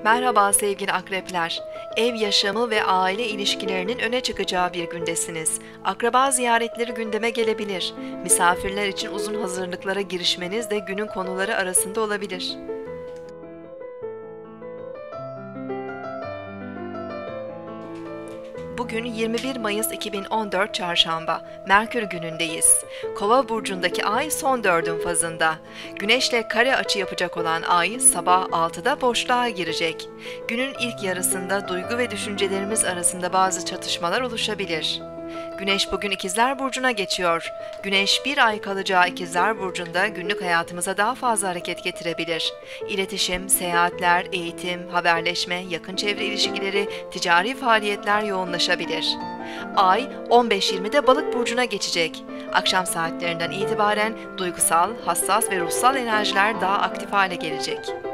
Merhaba sevgili akrepler. Ev yaşamı ve aile ilişkilerinin öne çıkacağı bir gündesiniz. Akraba ziyaretleri gündeme gelebilir. Misafirler için uzun hazırlıklara girişmeniz de günün konuları arasında olabilir. Bugün 21 Mayıs 2014 Çarşamba, Merkür günündeyiz. Kova burcundaki ay son dördün fazında. Güneşle kare açı yapacak olan ay sabah 6'da boşluğa girecek. Günün ilk yarısında duygu ve düşüncelerimiz arasında bazı çatışmalar oluşabilir. Güneş bugün İkizler Burcu'na geçiyor. Güneş bir ay kalacağı İkizler Burcu'nda günlük hayatımıza daha fazla hareket getirebilir. İletişim, seyahatler, eğitim, haberleşme, yakın çevre ilişkileri, ticari faaliyetler yoğunlaşabilir. Ay 15-20'de Balık Burcu'na geçecek. Akşam saatlerinden itibaren duygusal, hassas ve ruhsal enerjiler daha aktif hale gelecek.